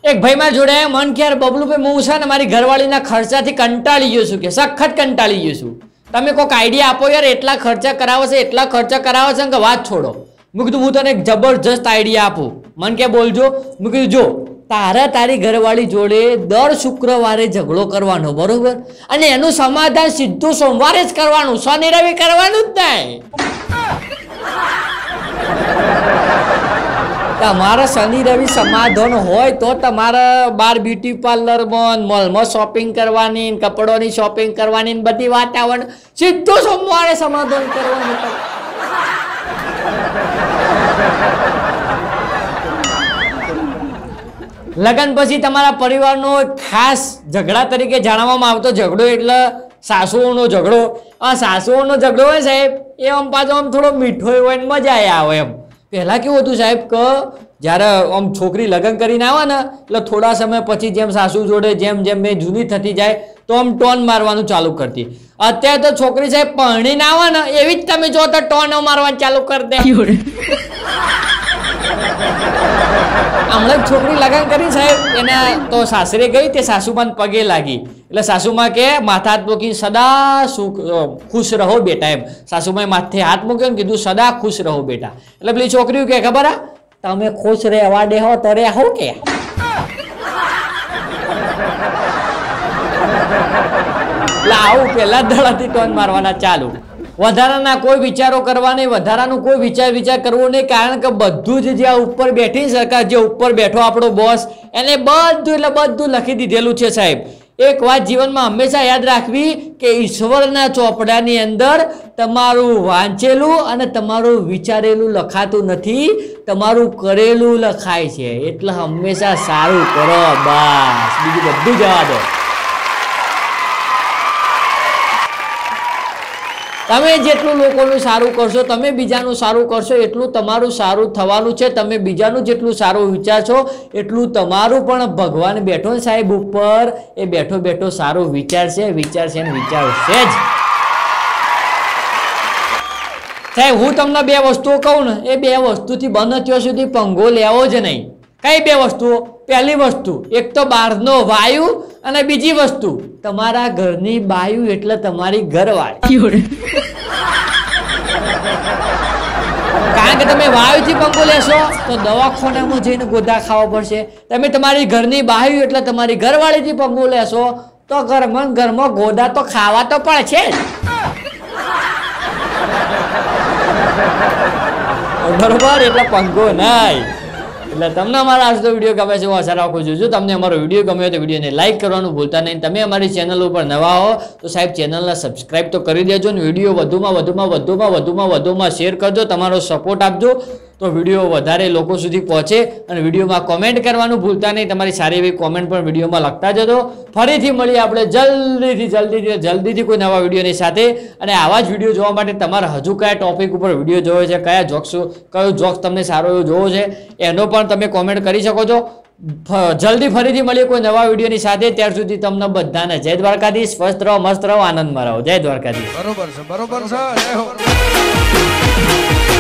એક ભાઈ મારા જોડે મન કે યાર બબલુભાઈ હું છે ને મારી ઘરવાળીના ખર્ચાથી કંટાળી ગયો છું કે સખત કંટાળી ગયો છું તમે કોઈક આઈડિયા આપો યાર એટલા ખર્ચા કરાવે છે કે વાત છોડો મેં કીધું હું તને એક જબરજસ્ત આઈડિયા આપું મન કે બોલજો મેં કીધું જો તારી ઘરવાળી જોડે દર શુક્રવારે ઝઘડો કરવાનો બરોબર અને એનું સમાધાન સીધું સોમવારે જ કરવાનું શનિ રવિ કરવાનું જ નહીં તમારા શનિ રવિ સમાધાન હોય તો તમારા બાર બ્યુટી પાર્લરમાં મોલમાં શોપિંગ કરવાની કપડોની શોપિંગ કરવાની બધી વાત આવવાનું સીધું સોમવારે સમાધાન કરવાનું લગન પછી તમારા પરિવારનો ખાસ ઝઘડા તરીકે જાણવામાં આવતો ઝઘડો એટલે સાસુઓનો ઝઘડો આ સાસુઓનો ઝઘડો હોય સાહેબ એ આમ પાછો આમ થોડો મીઠો હોય ને મજા આવે એમ પહેલાં કેવું હતું સાહેબ કે જ્યારે આમ છોકરી લગ્ન કરીને આવે ને એટલે થોડા સમય પછી જેમ સાસુ જોડે જેમ જેમ મેં જૂની થતી જાય તો આમ ટોન મારવાનું ચાલુ કરતી અત્યારે તો છોકરી સાહેબ પરણીને આવે ને એવી જ તમે જો તો ટોન મારવાનું ચાલુ કરી દે હમણાં છોકરી લગ્ન કરી સાહેબ એને તો સાસરે ગઈ તે સાસુમાન પગે લાગી એટલે સાસુમાં કે માથા હાથ મૂકી સદા ખુશ રહો બેટા એમ સાસુમાએ માથે હાથ મૂક્યો ને કીધું સદા ખુશ રહો બેટા એટલે પેલી છોકરીઓ કે ખબર આ તમે ખુશ રહેવા દેહો તો રહેવો કે આવું પેલા દડાથી ટોન મારવાના ચાલુ વધારાના કોઈ વિચારો કરવા નહીં વધારાનું કોઈ વિચાર કરવો નહીં કારણ કે બધું જ જ્યાં ઉપર બેઠી સરકાર જે ઉપર બેઠો આપણો બોસ એને બધું લખી દીધેલું છે સાહેબ એક વાત જીવનમાં હંમેશા યાદ રાખવી કે ઈશ્વરના ચોપડાની અંદર તમારું વાંચેલું અને તમારું વિચારેલું લખાતું નથી તમારું કરેલું લખાય છે એટલે હંમેશા સારું કરો બસ બીજું બધું જવા દો તમે જેટલું લોકોનું સારું કરશો તમે બીજાનું સારું કરશો એટલું તમારું સારું થવાનું છે તમે બીજાનું જેટલું સારું વિચારશો એટલું તમારું પણ ભગવાન બેઠો ને સાહેબ ઉપર એ બેઠો સારું વિચારશે ને વિચારશે જ સાહેબ હું તમને બે વસ્તુઓ કહું ને એ બે વસ્તુથી બને ત્યાં સુધી પંગો લેવો જ નહીં કઈ બે વસ્તુઓ પહેલી વસ્તુ એક તો બહારનો વાયુ અને બીજી વસ્તુ તમારા ઘરની બાયુ એટલે તમારી ઘરવાળી કારણ કે તમે વાયુથી પંખો લેશો તો દવાખાનામાં જઈને ગોદા ખાવા પડશે તમે તમારી ઘરની બાયુ એટલે તમારી ઘરવાળીથી પંખો લેશો તો ઘરમાં ગોદા તો ખાવા તો પડશે બરોબર એટલે પંખો નહીં એટલે તમને અમારા આજનો વિડીયો ગમે છે હું આશા રાખું છું જો તમને અમારો વિડીયો ગમ્યો તો વિડીયોને લાઈક કરવાનું ભૂલતા નહીં તમે અમારી ચેનલ ઉપર નવા હો તો સાહેબ ચેનલને સબસ્ક્રાઈબ તો કરી દેજો ને વિડીયો વધુમાં શેર કરજો તમારો સપોર્ટ આપજો તો વિડીયો વધારે લોકો સુધી પહોંચે અને વિડીયોમાં કોમેન્ટ કરવાનું ભૂલતા નહીં તમારી સારી એવી કોમેન્ટ પણ વિડીયોમાં લખતા જજો ફરીથી મળીએ આપણે જલ્દીથી કોઈ નવા વિડીયોની સાથે અને આવા જ વિડીયો જોવા માટે તમારે હજુ કયા ટોપિક ઉપર વિડીયો જોવો છે કયો જોક્સ તમને સારો એવો જોવો છે એનો પણ તમે કોમેન્ટ કરી શકો છો જલ્દી ફરીથી મળીએ કોઈ નવા વિડીયોની સાથે ત્યાર સુધી તમને બધાને જય દ્વારકાધીશ સ્વસ્થ રહો મસ્ત રહો આનંદમાં રહો જય દ્વારકાધીશ બરોબર છે જય હો